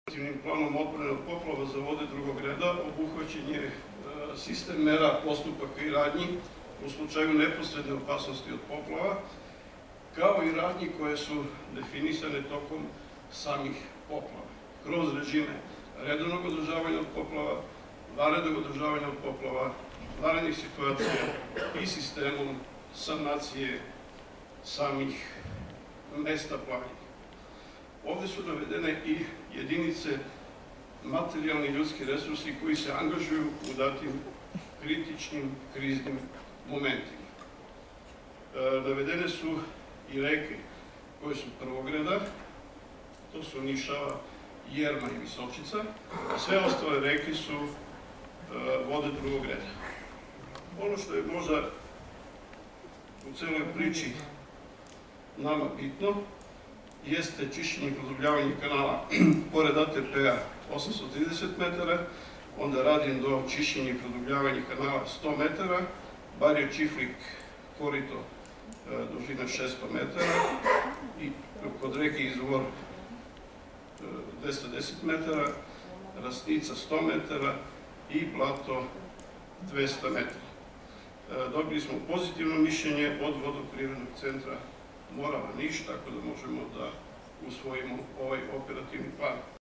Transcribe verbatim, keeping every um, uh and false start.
Planom odbrane od poplava za vode drugog reda obuhvaćen je sistem mera, postupaka i radnji u slučaju neposredne opasnosti od poplava, kao i radnji koje su definisane tokom samih poplava, kroz režime redovnog održavanja od poplava, vanrednog održavanja od poplava, vanrednih situacija i sistemom sanacije samih mesta plavljenja. Ovde su navedene i jedinice, materijalni i ljudski resursi koji se angažuju u datim kritičnim, kriznim momentima. Navedene su i reke koje su prvog reda, to su Nišava, Jerma i Visočica, a sve ostale reke su vode drugog reda. Ono što je možda u celoj priči nama bitno jeste čišćenje i produbljavanje kanala pored A T P-a osamsto trideset metara, onda radim do čišćenja i produbljavanja kanala sto metara, Barija Čiflik korito dužina šesto metara i kod reke Izvor dvesta deset metara, Rastnica sto metara i Blato dvesta metara. Dobili smo pozitivno mišljenje od Vodoprivrednog centra Morava Niš, tako da možemo da usvojimo ovaj operativni plan.